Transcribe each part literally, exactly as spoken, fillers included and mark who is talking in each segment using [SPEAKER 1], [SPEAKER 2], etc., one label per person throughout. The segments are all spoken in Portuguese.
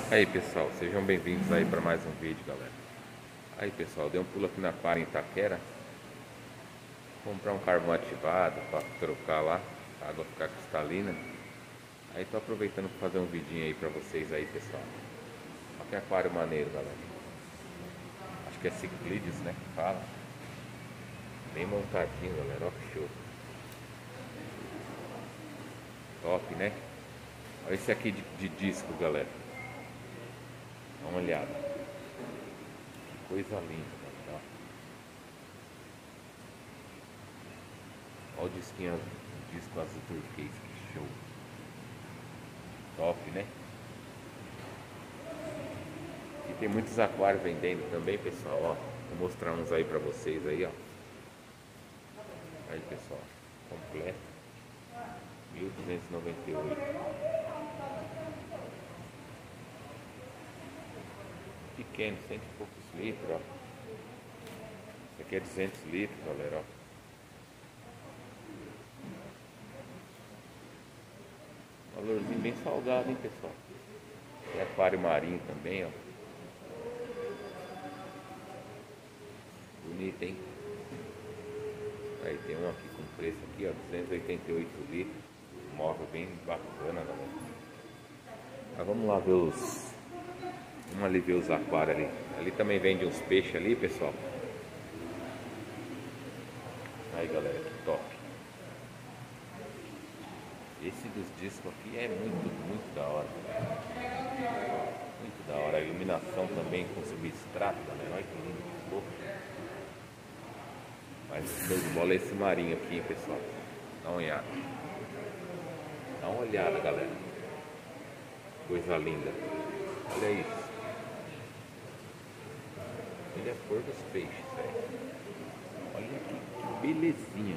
[SPEAKER 1] Aí pessoal, sejam bem-vindos aí para mais um vídeo, galera. Aí pessoal, dei um pulo aqui na Para em Itaquera, comprar um carvão ativado para trocar lá, a água ficar cristalina. Aí tô aproveitando para fazer um vidinho aí para vocês aí, pessoal. Olha que aquário maneiro, galera. Acho que é Ciclides, né, que fala. Bem montadinho, galera, ó que show. Top, né? Olha esse aqui de, de disco, galera. Dá uma olhada. Que coisa linda, galera. Olha o disquinho, o disco azul turquês, que show. Top, né? E tem muitos aquários vendendo também, pessoal, ó. Vou mostrar uns aí pra vocês aí, ó. Aí, pessoal, completo. mil duzentos e noventa e oito. Pequeno, cento e poucos litros, ó. Esse aqui é duzentos litros, galera, ó. Valorzinho bem salgado, hein, pessoal. Tem aquário marinho também, ó. Bonito, hein? Aí tem um aqui com preço aqui, ó, duzentos e oitenta e oito litros. Móvel bem bacana, galera. Mas vamos lá ver os... Vamos ali ver os aquários ali. Ali também vende uns peixes ali, pessoal. Aí, galera, que top. Esse dos discos aqui é muito, muito da hora. Muito da hora. A iluminação também com substrato, galera. Olha que lindo que ficou. Mas show de bola é esse marinho aqui, hein, pessoal. Dá uma olhada. Dá uma olhada, galera. Coisa linda. Olha isso. Ele é a cor dos peixes, velho. Olha que, que belezinha.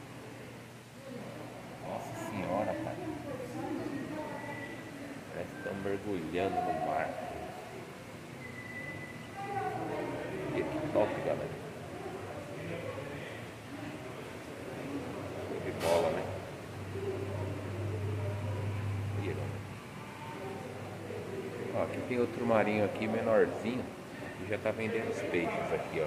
[SPEAKER 1] Nossa senhora, cara. Parece que estão mergulhando no mar. E que top, galera. Show de bola, né? Olha, galera. Ó, aqui tem outro marinho aqui, menorzinho. Que já tá vendendo os peixes aqui, ó.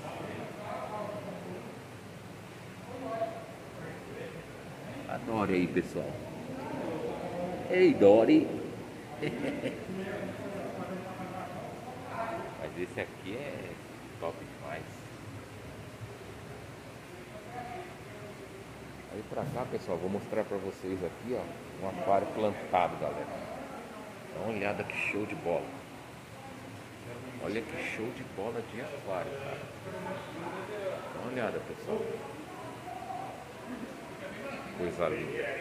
[SPEAKER 1] Adore aí, pessoal. Ei, Dory. Mas esse aqui é top demais. Aí pra cá, pessoal, vou mostrar pra vocês aqui, ó, um aquário plantado, galera. Dá uma olhada que show de bola. Olha que show de bola de aquário, cara. Dá uma olhada, pessoal. Coisa linda.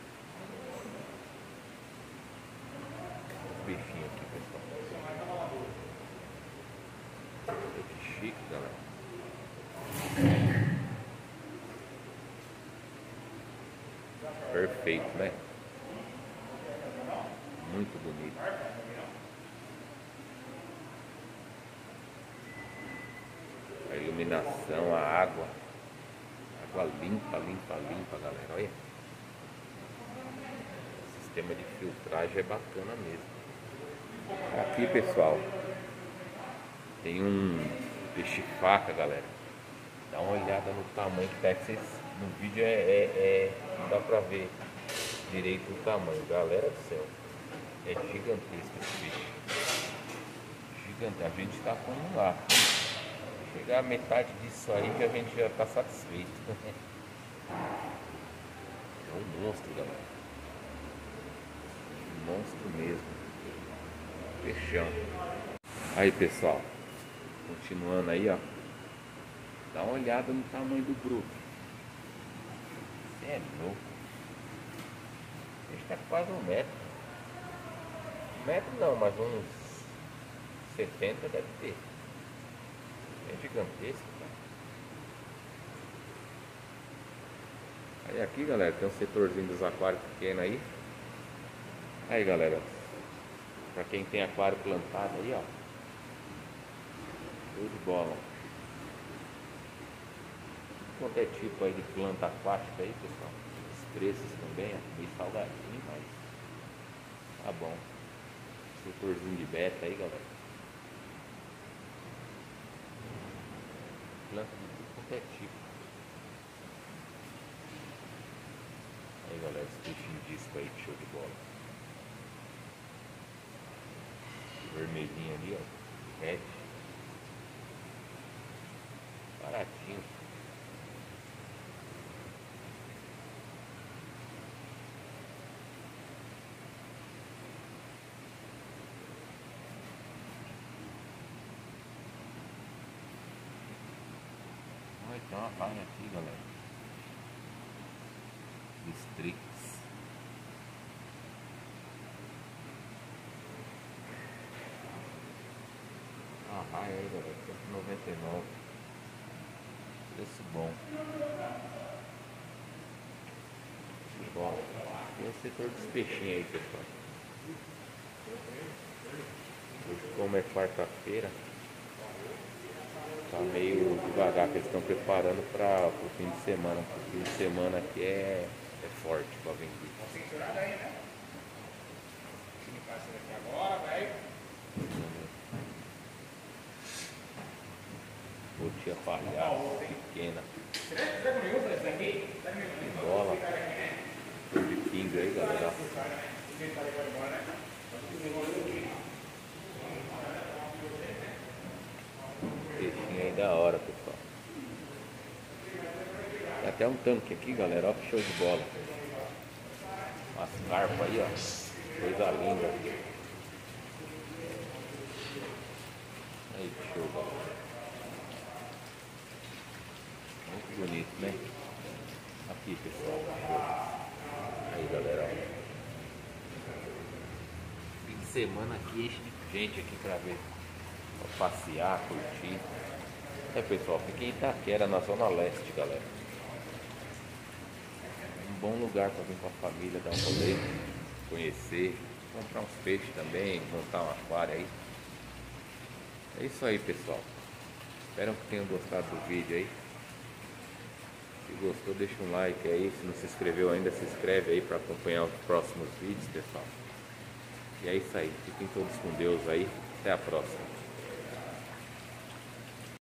[SPEAKER 1] Os bichinhos aqui, pessoal. Olha que chique, galera. Perfeito, né? Muito bonito. A iluminação, a água. Água limpa, limpa, limpa, galera. Olha. O sistema de filtragem é bacana mesmo. Aqui, pessoal, tem um peixe-faca, galera. Dá uma olhada no tamanho que tá. Vocês, no vídeo é, é, é, não dá pra ver direito o tamanho. Galera do céu. É gigantesco esse peixe. Gigante. A gente tá com um lá. Chegar a metade disso aí que a gente já tá satisfeito. É um monstro, galera. Um monstro mesmo. Peixão. Aí, pessoal. Continuando aí, ó. Dá uma olhada no tamanho do grupo. Você é louco. Esse tá quase um metro. Um metro não, mas uns setenta deve ter. É gigantesco, cara. Aí aqui, galera, tem um setorzinho dos aquários pequenos aí. Aí, galera, pra quem tem aquário plantado aí, ó. Show de bola. Quanto é tipo aí de planta aquática aí, pessoal? Os preços também, ó, meio salgadinho, mas tá bom. Motorzinho de beta aí, galera. Planta de tudo qualquer tipo. Aí, galera, esse peixinho disco aí, show de bola. O vermelhinho ali, ó. Red. Baratinho. Vai ter uma vaga aqui, galera. Strix. Ah, raia aí, galera. cento e noventa e nove. Preço bom. Bom. Tem o setor dos peixinhos aí, pessoal. Hoje, como é quarta-feira, tá meio devagar, que eles estão preparando para o fim de semana. O fim de semana aqui é, é forte para vender. Botinha palhaço, pequena. Bola. De king aí, galera. Peixinho aí da hora, pessoal. Tem até um tanque aqui, galera. Ó que show de bola. Umas carpas aí, ó. Coisa linda. Aí, que show, galera. Muito bonito, né? Aqui, pessoal. Aí, galera. Fim de semana aqui, enche de gente aqui pra ver. Pra passear, curtir. É, pessoal, fica em Itaquera, na zona leste, galera. Um bom lugar pra vir com a família, dar um rolê, conhecer, comprar uns peixes também, montar um aquário aí. É isso aí, pessoal. Espero que tenham gostado do vídeo aí. Se gostou, deixa um like aí. Se não se inscreveu ainda, se inscreve aí para acompanhar os próximos vídeos, pessoal. E é isso aí. Fiquem todos com Deus aí. Até a próxima.